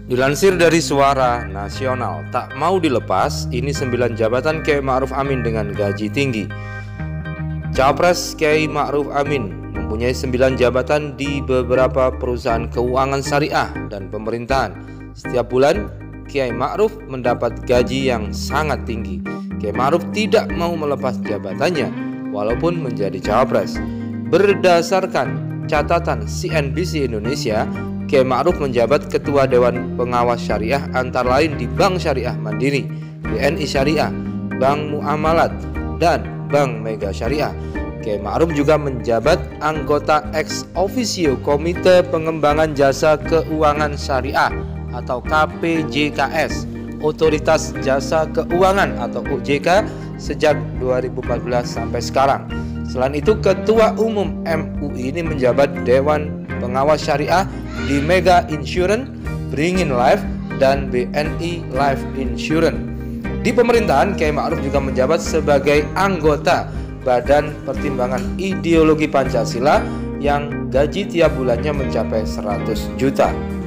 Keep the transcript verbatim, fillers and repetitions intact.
Dilansir dari Suara Nasional, tak mau dilepas, ini sembilan jabatan Kiai Ma'ruf Amin dengan gaji tinggi. Cawapres Kiai Ma'ruf Amin mempunyai sembilan jabatan di beberapa perusahaan keuangan syariah dan pemerintahan. Setiap bulan, Kiai Ma'ruf mendapat gaji yang sangat tinggi. Kiai Ma'ruf tidak mau melepas jabatannya walaupun menjadi cawapres. Berdasarkan catatan C N B C Indonesia, Kiai Ma'ruf menjabat Ketua Dewan Pengawas Syariah antara lain di Bank Syariah Mandiri, B N I Syariah, Bank Muamalat, dan Bank Mega Syariah. Kiai Ma'ruf juga menjabat anggota ex officio Komite Pengembangan Jasa Keuangan Syariah atau K P J K S, Otoritas Jasa Keuangan atau O J K sejak dua ribu empat belas sampai sekarang. Selain itu, Ketua Umum M U I ini menjabat Dewan Pengawas Syariah di Mega Insurance, Beringin Life, dan B N I Life Insurance. Di pemerintahan, Kiai Ma'ruf juga menjabat sebagai anggota Badan Pertimbangan Ideologi Pancasila yang gaji tiap bulannya mencapai seratus juta.